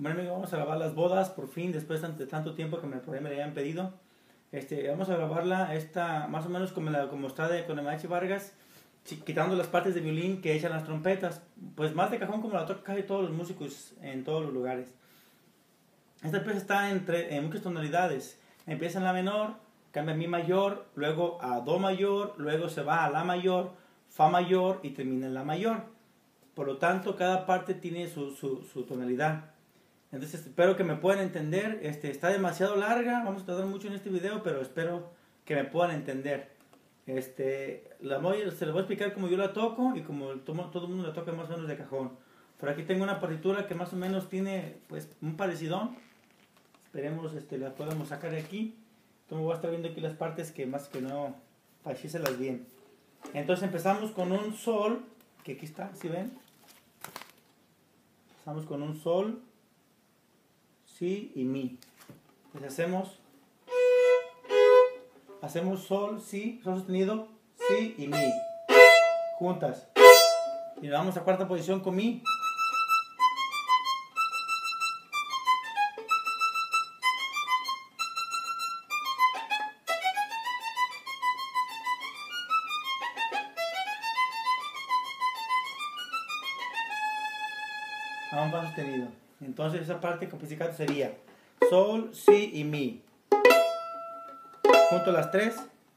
Bueno, vamos a grabar las bodas, por fin, después de tanto tiempo que me habían pedido. Vamos a grabarla más o menos como está con el Mariachi Vargas, quitando las partes de violín que echan las trompetas, pues más de cajón como la tocan casi todos los músicos en todos los lugares. Esta pieza está en muchas tonalidades. Empieza en la menor, cambia a mi mayor, luego a do mayor, luego se va a la mayor, fa mayor y termina en la mayor. Por lo tanto, cada parte tiene su tonalidad. Entonces espero que me puedan entender. Está demasiado larga, vamos a tardar mucho en este video, pero espero que me puedan entender. Se la voy a explicar como yo la toco y como todo el mundo la toca más o menos de cajón. Por aquí tengo una partitura que más o menos tiene pues un parecidón. Esperemos la podamos sacar de aquí. Entonces voy a estar viendo aquí las partes que más que no, para decírselas bien. Entonces empezamos con un sol, que aquí está, ¿sí ven? Empezamos con un sol, si y mi. Entonces hacemos sol, si, sol sostenido, si y mi, juntas. Y nos vamos a cuarta posición con mi. A un fa sostenido. Entonces esa parte complicada sería sol, si y mi. Junto las tres.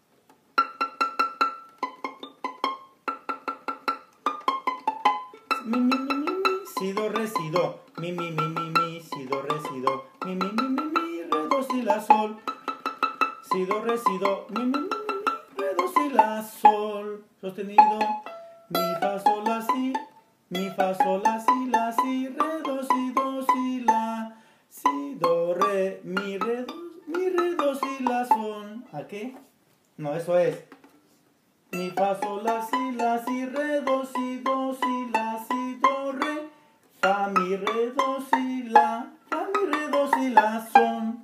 Mi, mi, mi, mi, mi, si, do, re, si, do. Mi, mi, mi, mi, mi, si, do, re, si, do. Mi, mi, mi, mi, mi, re, do, si, la, sol. Si, do, re, si, do. Mi, mi, mi, mi, mi, re, do, si, la, sol. Sostenido. Mi, fa, sol, la, si. Mi, fa, sol, la, si, re, do, si, la. Si, do, re, mi, re, do, si, la, sol. ¿A qué? No, eso es. Mi, fa, sol, la, si, re, do, si, la, si, do, re. Fa, mi, re, do, si, la. Fa, mi, re, do, si, la, son.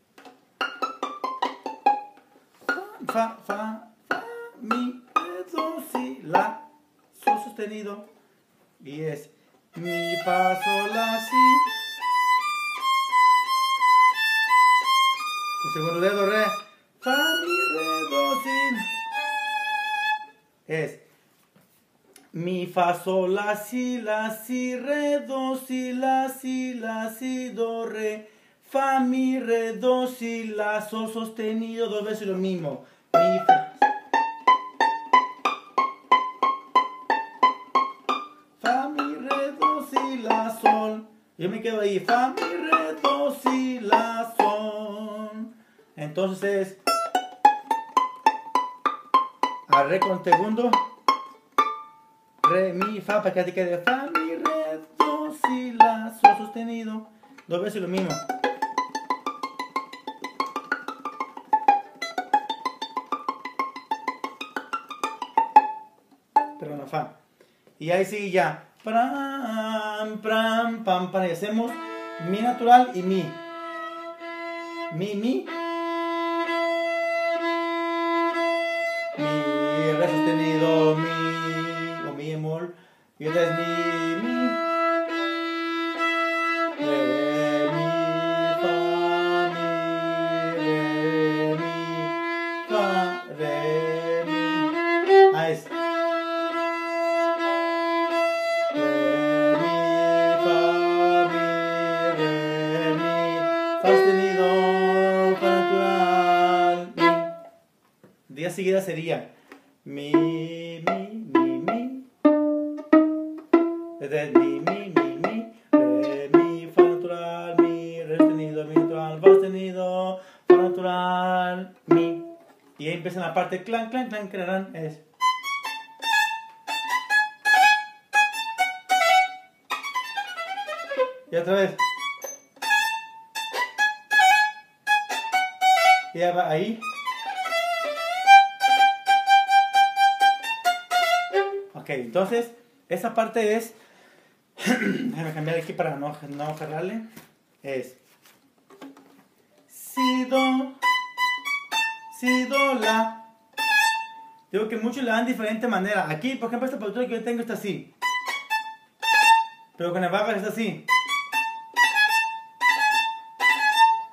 Fa, mi, re, do, si, la. Sol sostenido. Y es mi, fa, sol, la, si. El segundo dedo, re. Fa, mi, re, do, si. Es mi, fa, sol, la, si, re, do, si, do, re. Fa, mi, re, do, si, la, sol sostenido, dos veces lo mismo. Mi, fa. Fa, mi, re, do, si, la, sol. Yo me quedo ahí. Fa, mi, re, do, si, la, sol. Entonces es a re con segundo, re, mi, fa, para que te quede fa, mi, re, do, si, la, sol sostenido, dos veces lo mismo. Perdón, fa. Y ahí sí ya, pram, pram, pam, pam, y hacemos mi natural y mi. Mi, re sostenido, mi, o mi bemol, y otra es mi, re, mi, fa, re, mi, ah, es re, mi, fa, sostenido, fa natural, mi. Día seguida sería mi, desde mi, re, mi, fa natural, mi, re sostenido, mi natural, fa sostenido, fa natural, mi. Y ahí empieza la parte clan, clan, clan, clan, es. Y otra vez. Y ya va ahí. Ok, entonces, esa parte es, déjame cambiar aquí para no cerrarle, es si, do, la. Digo que muchos le dan de diferente manera. Aquí, por ejemplo, esta partitura que yo tengo está así, pero con el Vargas está así.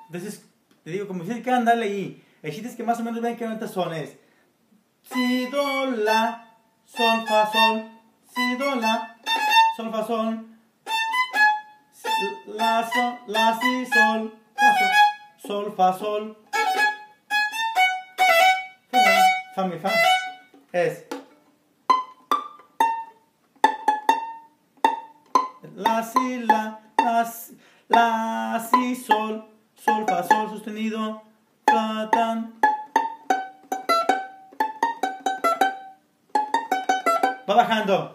Entonces, te digo, como si quieran darle ahí. El chiste es que más o menos vean qué notas son. Es si, do, la, sol, fa, sol. Si, do, la, sol, fa, sol. La, sol, la, si, sol. Fa, sol, sol, fa, sol. Fa, mi, fa. Es la, si, la, si, sol. Sol, fa, sol sostenido. Fa, tan. Va bajando.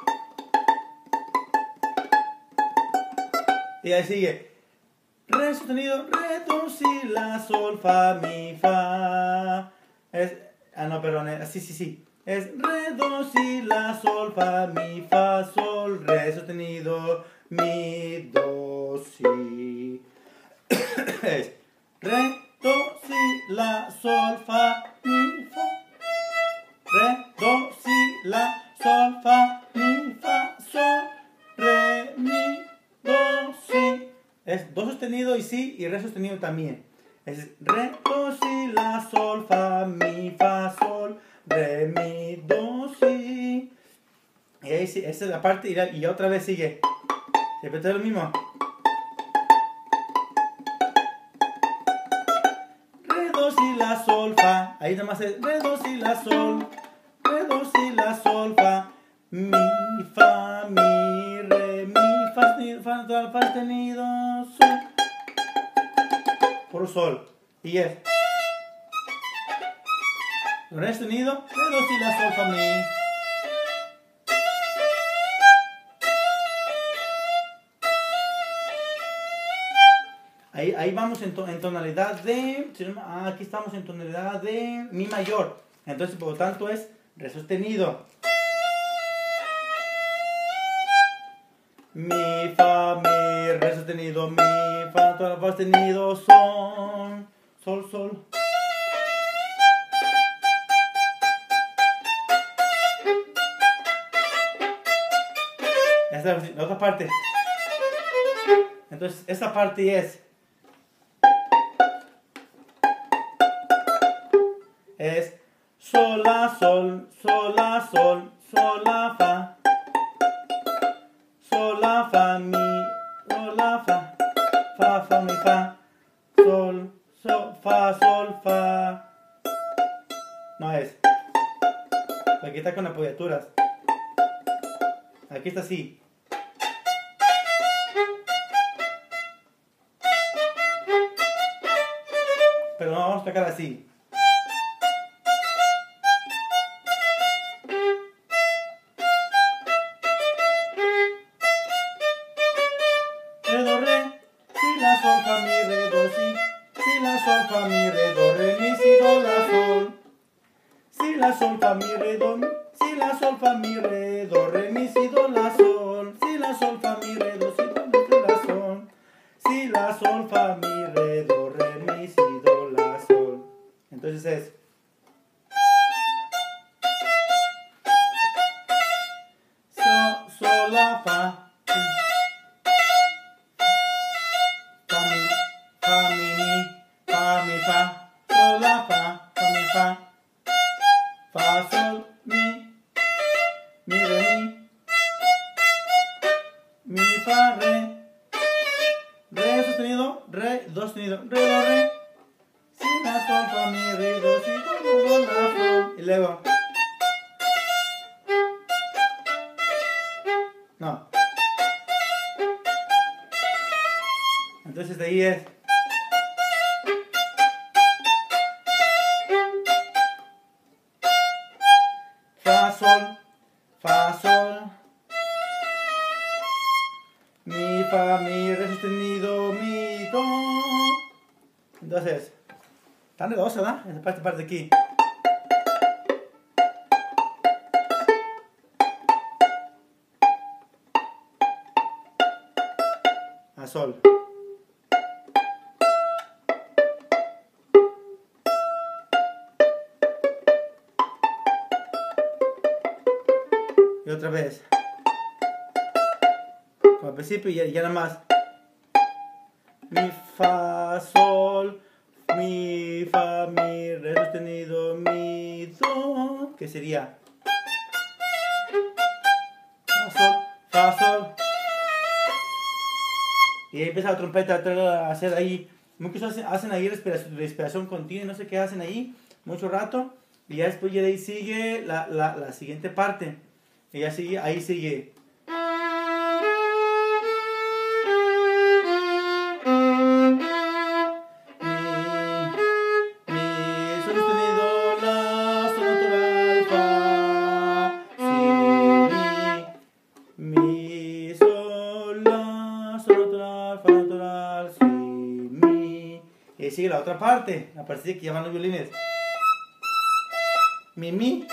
Y ahí sigue. Re sostenido, re, do, si, la, sol, fa, mi, fa. No, perdón, sí. Es re, do, si, la, sol, fa, mi, fa, sol, re sostenido, mi, do, si. Es re, do, si, la, sol, fa, mi, fa. Re, do, si, la, sol, fa, mi, fa, sol, re, mi, do, si. Es do sostenido y si, y re sostenido también. Es re, do, si, la, sol, fa, mi, fa, sol, re, mi, do, si. Y ahí sí, esa es la parte y otra vez sigue. Se repite lo mismo. Re, do, si, la, sol, fa. Ahí nomás es re, do, si, la, sol. Re, do, si, la, sol, fa. Mi, fa, mi, re, mi, fa sostenido, sol. Por sol. Y es re sostenido, re, do, si, la, sol, fa, mi. Ahí vamos en tonalidad de... aquí estamos en tonalidad de mi mayor. Entonces, por lo tanto, es re sostenido. Mi, fa, mi, re sostenido, mi, fa sostenido, sol, sol, sol. Esta es la otra parte. Entonces, esta parte es sol, la, sol, sol, la, sol, sol, la, fa. Sol, la, fa, mi, sol, la, fa, mi, fa. Sol, sol, fa. No es. Aquí está con apoyaturas. Aquí está así. Pero no vamos a tocar así. Re, do, re, si, la, sol, fa, mi, re, do, si. Si, la, sol, fa, mi, re, do, re, mi, si, do, la, sol. Si, la, sol, fa, mi, re, do, mi. Si, la, sol, fa, mi, re, do, re, mi, si, do, la, sol. Si, la, sol, fa, mi, re, do, si, do, mi, do, la, sol. Si, la, sol, fa, mi, re, do, re, mi, si, do, la, sol. Entonces es sol, la, fa. Fa, mi, fa. Sol, la, fa, mi, fa. Fa, sol, mi, re, mi, fa, re. Re sostenido, re, do sostenido, re, do, re. Si, la, sol, fa, mi, re, do, si, do, la, sol. Y luego. No. Entonces de ahí es. Fa, sol. Mi, fa, mi, re sostenido, mi, do. Entonces, tan redosa, ¿verdad? Esta parte de aquí. A sol. Y otra vez. Como al principio y ya nada más. mi, fa, sol, mi, fa, mi, re sostenido, mi, do, que sería fa, sol, y ahí empieza la trompeta a hacer ahí, muchos hacen ahí respiración continua y no sé qué hacen ahí, mucho rato, y ya después ya de ahí sigue la siguiente parte, y ya sigue, ahí sigue. Y sigue la otra parte, a partir de que llaman los violines. Mi, mi.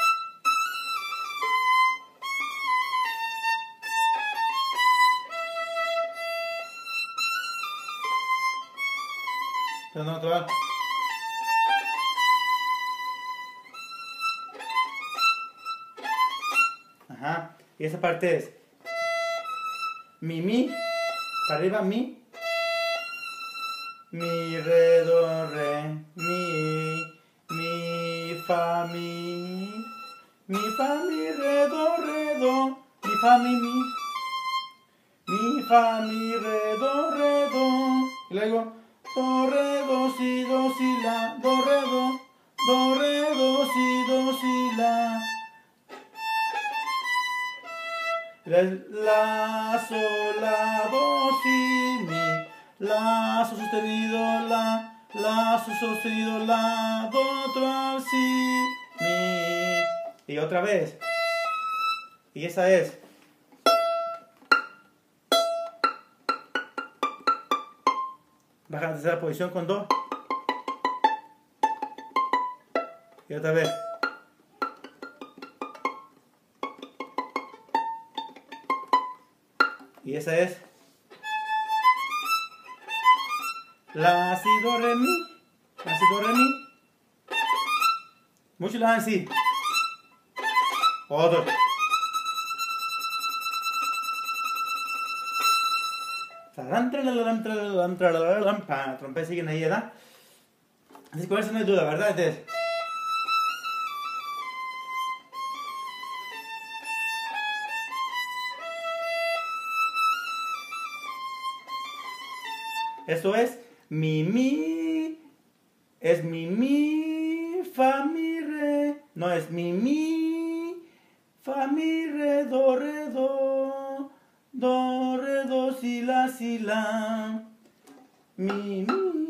Pero no, natural. Ajá. Y esa parte es mi, mi. Para arriba, mi. Mi, re, do, re, mi, fa, mi, fa, mi, re, do, mi, fa, mi, fa, mi, re, do, y luego, do, re, do, si, la, do, re, do, si, la, la, sol, la, do, si, mi, la, sol sostenido, la, sol sostenido, la, do, natural, si, mi. Y otra vez. Y esa es. Baja la tercera posición con do. Y otra vez. Y esa es. La, si, do, re, mi. La, si, do, re, mi. Muchos la dan así. Otro. Trompeta siguen ahí, ¿verdad? Así que con eso no hay duda, ¿verdad? Entonces, eso es mi, es mi, fa, mi, re, no es mi, fa, mi, re, do, si, la, mi,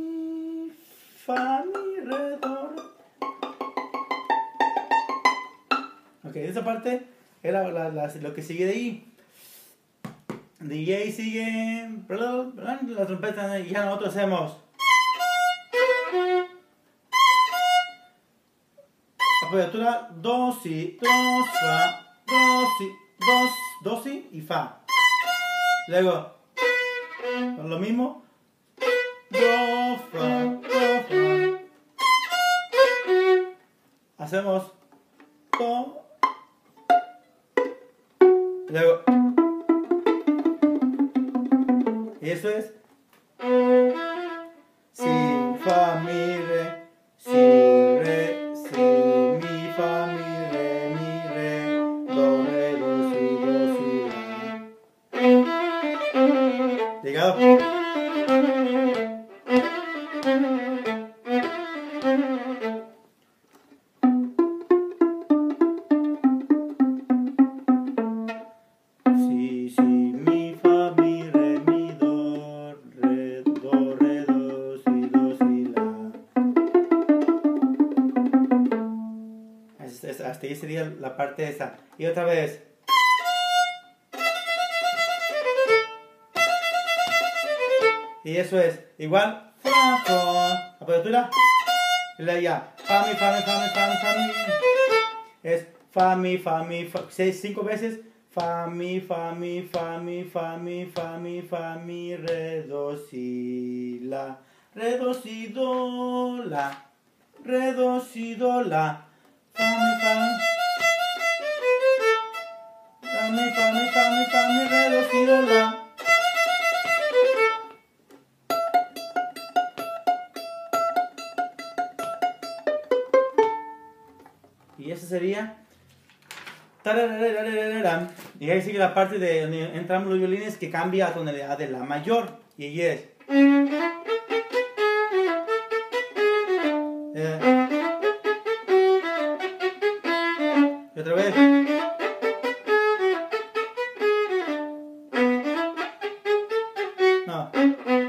fa, mi, re, do, re. Ok, esa parte era lo que sigue de ahí. De ahí sigue la trompeta y ya nosotros hacemos apoyatura do, si, fa, do, si y fa. Luego lo mismo, do, fa. Hacemos do, luego, y eso es si, fa, mi, re, si, re, si, mi, fa, mi, re, do, si, la. ¿Llegado? Si, mi, fa, mi, re, mi, do, si, la. Hasta ahí sería la parte esa. Y otra vez. Y eso es igual. Fa, fa. Apoyatura. Y luego ya. Fa, mi, fa, mi, fa, mi, fa, mi, fa, mi. Es fa, mi, fa, mi, fa. 5 veces. Fa, mi, fa, mi, fa, mi, fa, mi, fa, mi, fa, mi, re, do, si, la. Re, do, si, do, la. Re, do, si, do, la. Fa, mi, fa. Fa, mi, fa, mi, fa, mi, fa, mi, re, do, si, do, la. Y esa sería... Y ahí sigue la parte de donde entramos los violines que cambia a tonalidad de la mayor. Y ahí es... Y otra vez... No.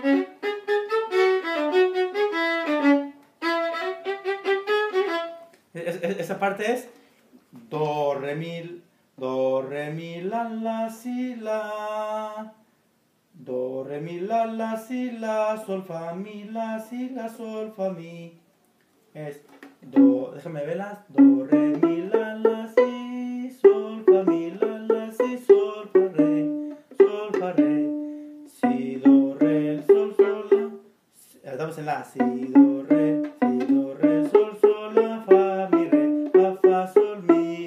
Esa parte es do, re, mi, la, si, la. Do, re, mi, la, si, la, sol, fa, mi, la, si, la, sol, fa, mi. Es do, déjame verlas. Do, re, mi, la, si, sol, fa, mi, la, si, sol, fa, re, sol, fa, re. Si, do, re, sol, sol, la. Estamos en la, si, do, re, sol, sol, la, fa, mi, re, fa, sol, mi,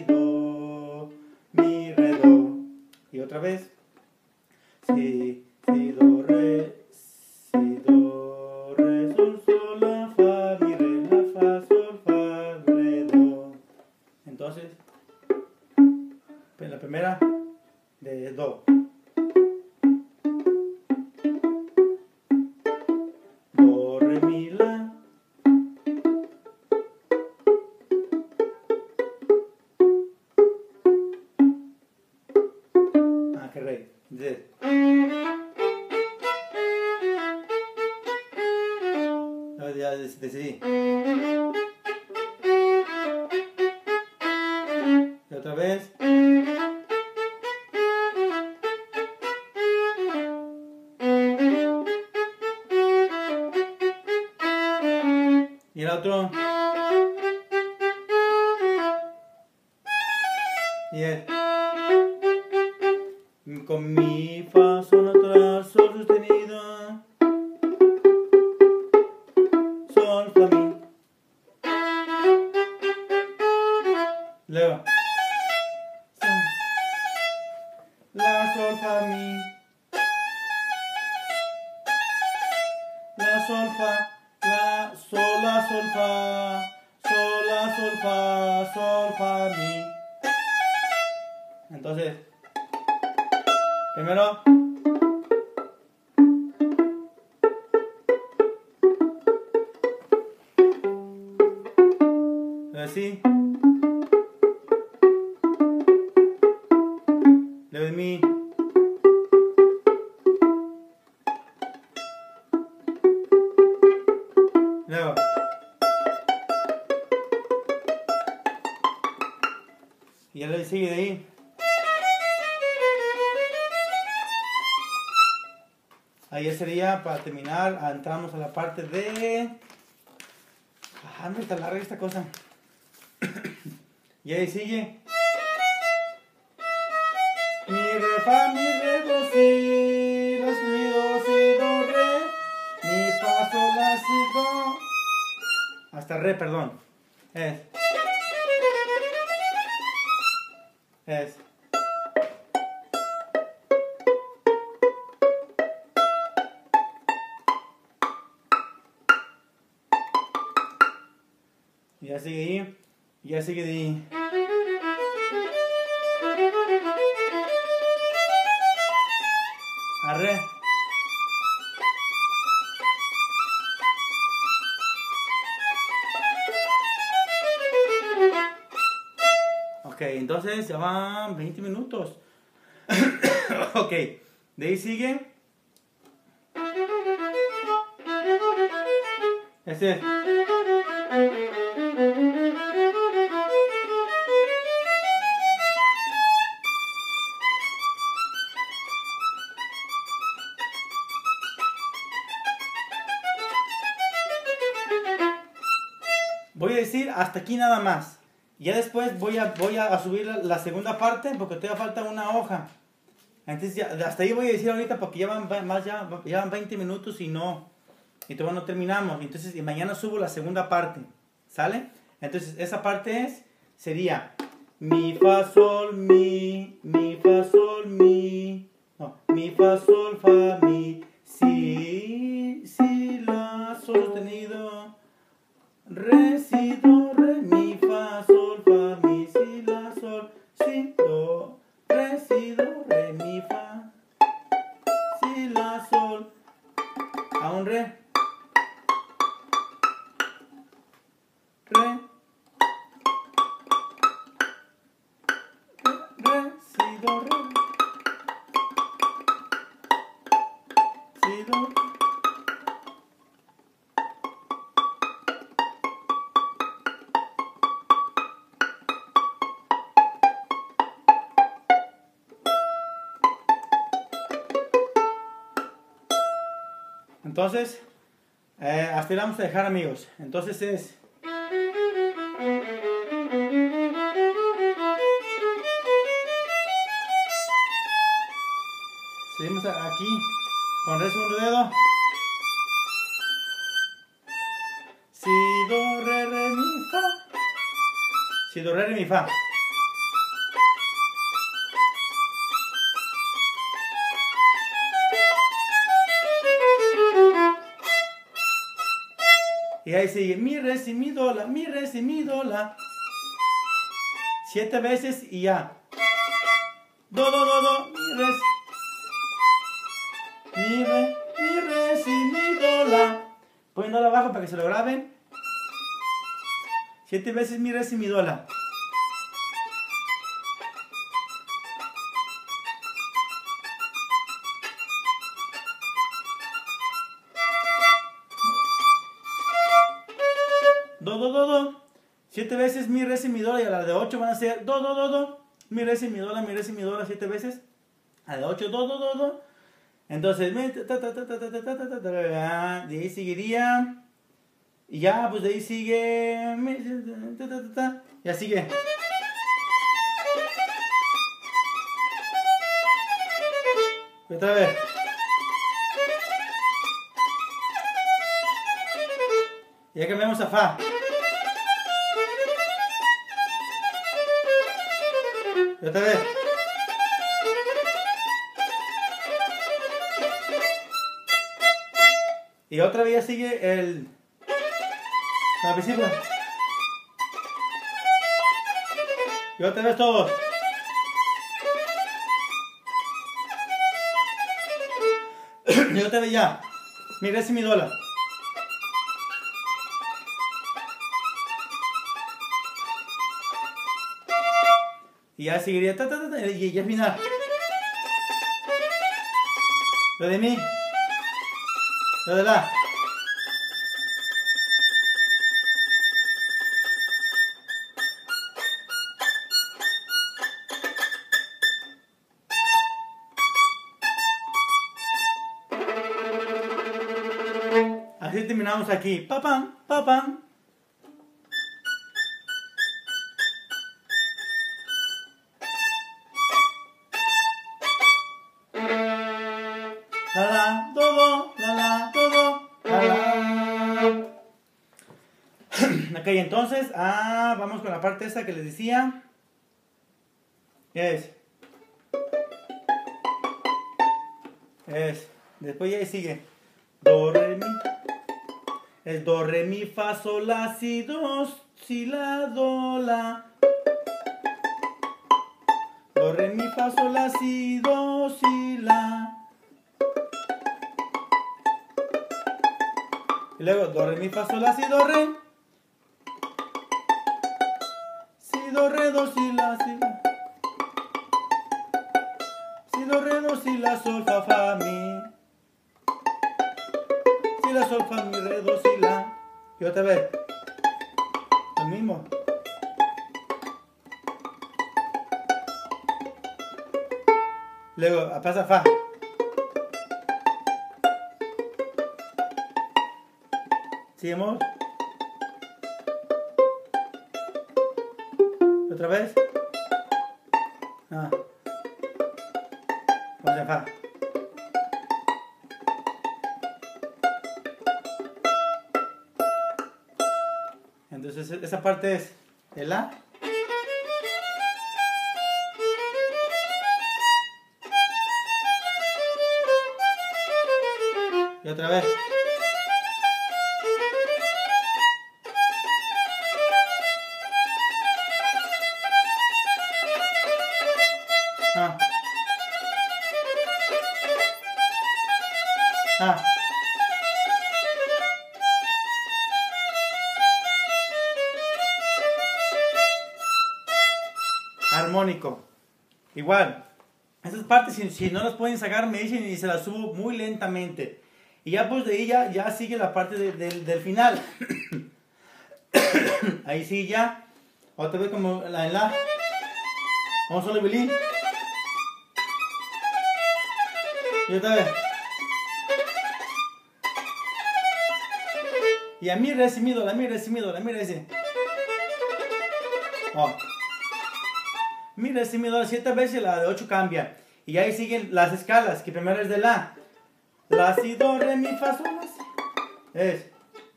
re, do. Y otra vez. Si, do, re, sol, sol, la, fa, mi, re, la, fa, sol, fa, re, do. Entonces, pues la primera de do. Do, re, mi, la. Ah, qué rey. Entonces, ya decidí. Y otra vez. Y el otro. Y es. Con mi, fa, sol natural, sol sostenido. Sol, fa, mi. Luego. Sol. La, sol, fa, mi. La, sol, fa. La, sol, la, sol, fa. Sol, la, sol, fa. Sol, fa, mi. Entonces, primero. Así. Luego de mi. Luego. Y ya le sigue de ahí. Ahí sería para terminar. Entramos a la parte de... Ah, no está larga esta cosa. Y ahí sigue. Mi, re, fa, mi, re, do, si, la, mi, do, si, do, re, mi, fa, sol, la, si, do. Hasta re, perdón. Es. Y ya sigue ahí. Y ya sigue de ahí. A re. Ok, entonces ya van 20 minutos. Ok, de ahí sigue. Este. Voy a decir hasta aquí nada más. Ya después voy a subir la segunda parte porque todavía falta una hoja. Entonces ya, hasta ahí voy a decir ahorita porque ya van 20 minutos y todavía no terminamos. Entonces y mañana subo la segunda parte. ¿Sale? Entonces esa parte sería mi, fa, sol, mi, fa, sol, mi. No, mi, fa, sol, fa, mi. Si, la, sol sostenido. Re, si, do, re, mi, fa, sol, fa, mi. si, la, sol. A un re. Re. Re, si, do, re. Si, do. Entonces, hasta ahí vamos a dejar, amigos. Entonces es... Seguimos aquí con re segundo dedo. Si, do, re, re, mi, fa. Si, do, re, re, mi, fa. Y ahí sigue mi, re, si, mi, do, la, mi, re, si, mi, do, la. 7 veces y ya. Do, do, do, do, mi, re, mi, re, si, mi, do, la. Poniéndola abajo para que se lo graben. 7 veces mi, re, si, mi, do, la. Do, do, do, do. 7 veces mi, re, si, mi, do, la. Y a la de 8 van a ser do, do, do, do. Mi, re, si, mi, do, la, mi, re, si, mi, do, la 7 veces. A la de 8, do, do, do, do. Entonces, de ahí seguiría. Y ya, pues de ahí sigue. Ya sigue. Otra vez. Ya cambiamos a fa. Y otra vez. Y otra vez ya sigue el... con la principio. Y otra vez todos. Y otra vez ya. Mi, re, si, mi, do, la. Y ya seguiría. Y ya final. Lo de mi. Lo de la. Así terminamos aquí. Papam, papam. La la, todo, la, todo, la. Ok, entonces, vamos con la parte esta que les decía. Después ya sigue. Do, re, mi. Es do, re, mi, fa, sol, la, si, do, si, la, do, la. Do, re, mi, fa, sol, la, si, do, si, la. Y luego do, re, mi, fa, sol, la, si, do, re. Si, do, re, do, si, la, si, la. Si, do, re, do, si, la, sol, fa, fa, mi. Si, la, sol, fa, mi, re, do, si, la. Y otra vez. Lo mismo. Luego pasa fa. Seguimos. Otra vez. Vamos a fa. Entonces esa parte es el la. Y otra vez. Ah. Armónico. Igual. Esas partes, si no las pueden sacar, me dicen y se las subo muy lentamente. Y ya pues de ahí ya sigue la parte del final. Ahí sí ya. Otra vez como la en la. Vamos solo violín. Y otra vez. Y a mi re, si, mi, do, la mi re, si, mi, do, la mi re, si. Oh. Mi re, si, mi, do, 7 veces, la de 8 cambia. Y ahí siguen las escalas, que primero es de la. La, si, do, re, mi, fa, sol, la, si. Es.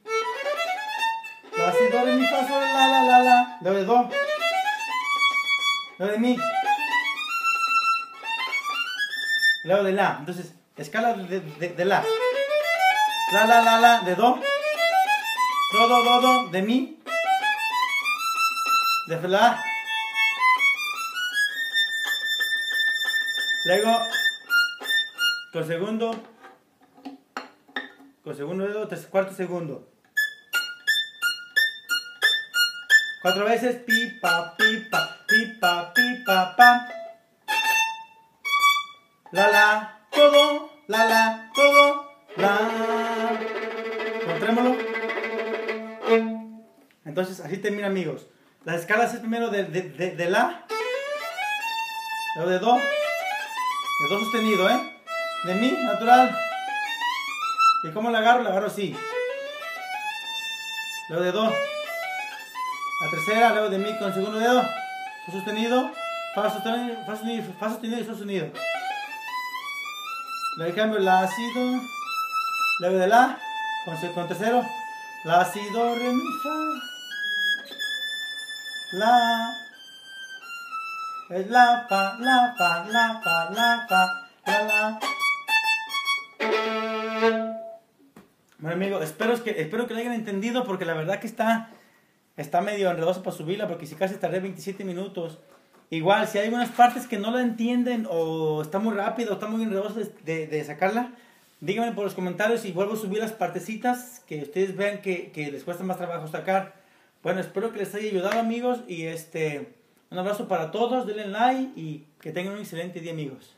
La, si, do, re, mi, fa, sol, la. Luego de do. Luego de mi. Luego de la. Entonces, escala de la. La, de do. Do, de mi. De la. Luego, con segundo dedo, cuarto segundo. 4 veces, pipa, pipa, pipa, pipa, pam. La, todo, todo, la. Con trémolo. Entonces, así termina, amigos. Las escalas es primero de la. Luego de do. De do sostenido, de mi, natural. ¿Y cómo la agarro? La agarro así. Luego de do. La tercera, luego de mi con el segundo dedo. Sol sostenido. Fa sostenido, fa sostenido, fa sostenido y sol sostenido. Luego cambio la, si, do. Luego de la. Con tercero. La, si, do, re, mi, fa. La. Es la, fa, la, fa, la, fa, la, fa, la. Bueno, amigos, espero que lo hayan entendido, porque la verdad que está medio enredoso para subirla, porque si casi tardé 27 minutos. Igual, si hay algunas partes que no la entienden, o está muy rápido, o está muy enredoso de sacarla, díganme por los comentarios y vuelvo a subir las partecitas que ustedes vean que les cuesta más trabajo sacar. Bueno, espero que les haya ayudado, amigos, y un abrazo para todos, denle like y que tengan un excelente día, amigos.